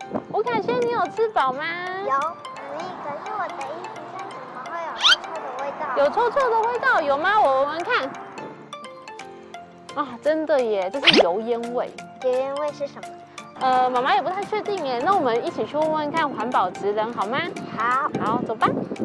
吴凯轩，你有吃饱吗？ 有，可是我的衣服上怎么会有臭臭的味道？ 有臭臭的味道，有吗？我闻闻看。啊，真的耶，这是油烟味。 油烟味是什么？ 妈妈也不太确定耶。那我们一起去问问看环保职人好吗？ 好， 好，走吧。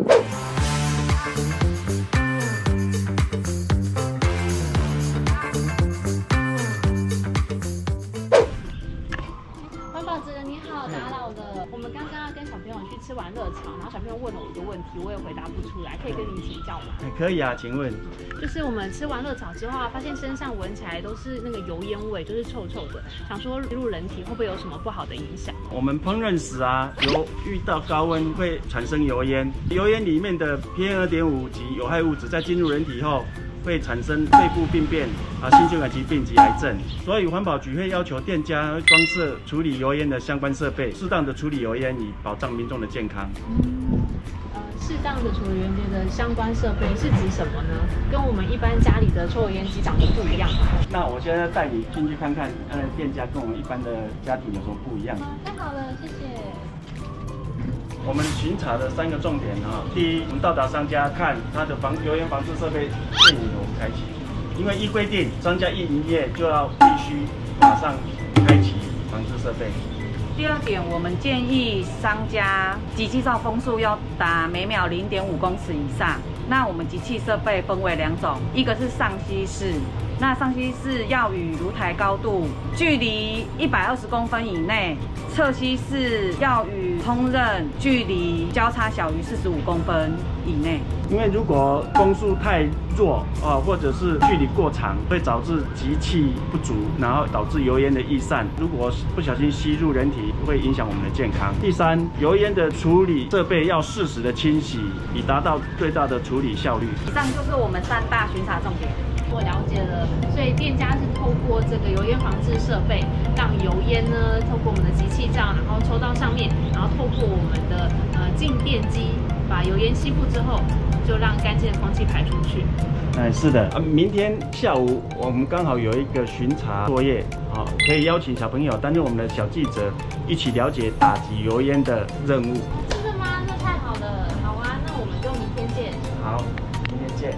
环保职人你好，打扰了。我们刚刚跟小朋友去吃玩乐场，然后小朋友问了我一个问题，我也回答不出来，可以跟您请教吗？ 可以啊，请问。 就是我们吃完乐草之后啊，发现身上闻起来都是那个油烟味，就是臭臭的，想说入人体会不会有什么不好的影响？ 我们烹饪时啊，遇到高温会产生油烟，油烟里面的 PM2.5及有害物质在进入人体后，会产生肺部病变心血管疾病及癌症。所以环保局会要求店家装设处理油烟的相关设备，适当的处理油烟，以保障民众的健康。 适当的处理油烟的相关设备是指什么呢？跟我们一般家里的抽油烟机长得不一样吗？ 那我现在带你进去看看，店家跟我们一般的家庭有什么不一样？ 太好了，谢谢。 我们巡查的3个重点第一，我们到达商家看他的油烟防治设备现有开启，因为依规定，商家一营业就要必须马上开启防治设备。 第二点，我们建议商家集气罩风速要达每秒0.5公尺以上。那我们集气设备分为2种，一个是上吸式，那上吸式要与炉台高度距离120公分以内，侧吸式要与烹饪距离交叉小于45公分以内。 因为如果风速太弱或者是距离过长，会导致集气不足，然后导致油烟的逸散。如果不小心吸入人体，会影响我们的健康。第三，油烟的处理设备要适时的清洗，以达到最大的处理效率。 以上就是我们3大巡查重点。 我了解了，所以店家是透过这个油烟防治设备，让油烟呢透过我们的集气罩，然后抽到上面，然后透过我们的静电机把油烟吸附之后，就让干净的空气排出去。 是的，明天下午我们刚好有一个巡查作业，可以邀请小朋友担任我们的小记者，一起了解打击油烟的任务。 真的吗？那太好了，好啊，那我们就明天见。 好，明天见。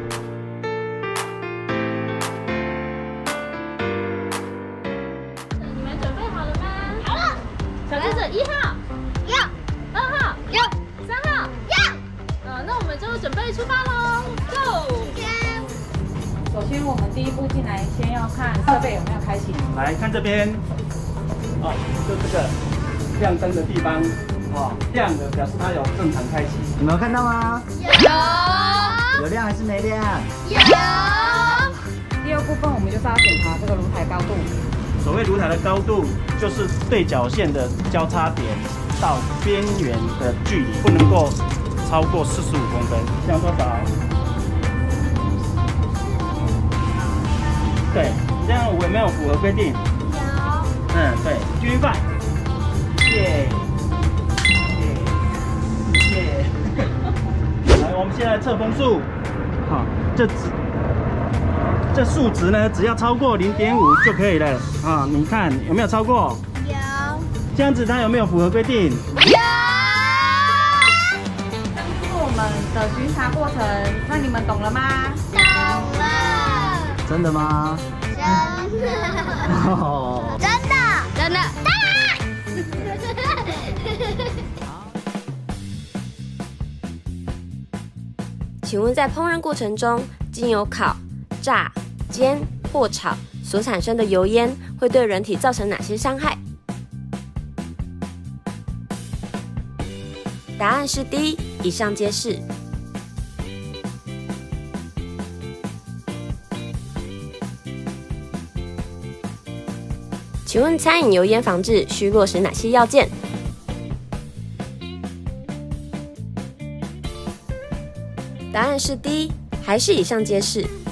你们准备好了吗？好了。小记者1号， 要 2号， 要 3号， 要。 那我们就准备出发喽 ，Go！ 首先，我们第一步进来，先要看设备有没有开启。 来看这边，就这个亮灯的地方，亮的表示它有正常开启。 你们有看到吗？ 有。 有亮还是没亮？ 有。 第二部分，我们就是要检查这个炉台高度。 所谓炉台的高度，就是对角线的交叉点到边缘的距离，不能够超过45公分。这样多少？对，这样有没有符合规定？有。对，继续放。耶，耶。来，我们现在测风速。好，这数值呢，只要超过0.5就可以了你看有没有超过？ 有。 这样子它有没有符合规定？ 有。 这是我们的巡查过程，那你们懂了吗？ 懂了。 真的吗？ 真的。真的。真的。 请问在烹饪过程中，经由烤、炸、煎或炒所产生的油烟会对人体造成哪些伤害？答案是 D， 以上皆是。请问餐饮油烟防治需落实哪些要件？答案是 D， 还是以上皆是。